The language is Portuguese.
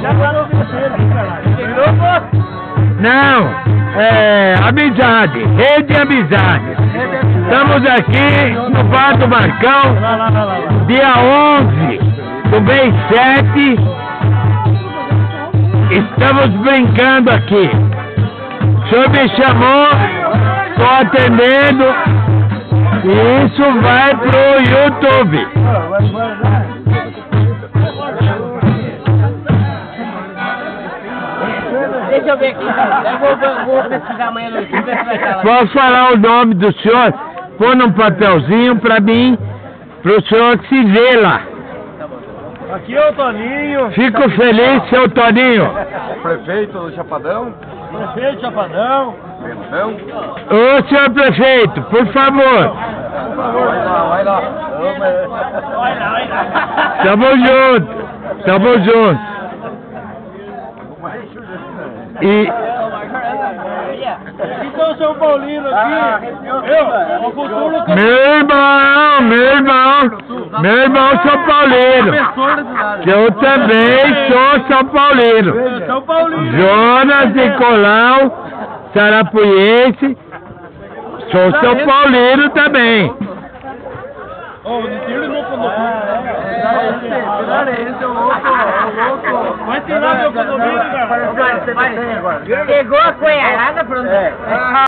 Já tá no terceiro, cara. Não, é amizade, rede amizade. Estamos aqui no Bar do Marcão, dia 11 do mês 7. Estamos brincando aqui. O senhor me chamou, estou atendendo e isso vai pro YouTube. Deixa eu ver aqui. Eu vou pesquisar amanhã no YouTube. Vou falar o nome do senhor, pôr num papelzinho para mim, para o senhor se ver lá. Aqui é o Toninho. Fico feliz, seu Toninho. Prefeito do Chapadão. Prefeito de Chapadão. Bentão. Ô, senhor prefeito, por favor. Vai lá. Tamo junto. Tamo junto. E Então, São Paulino aqui. Eu, o futuro meu irmão São Paulino. Eu também sou São Paulino. São Paulino. Jonas Nicolau, Sarapuiense, sou São Paulino também. Ô, não tira meu condomínio. Vai tirar meu condomínio, cara. Pegou a coiarada, pronto.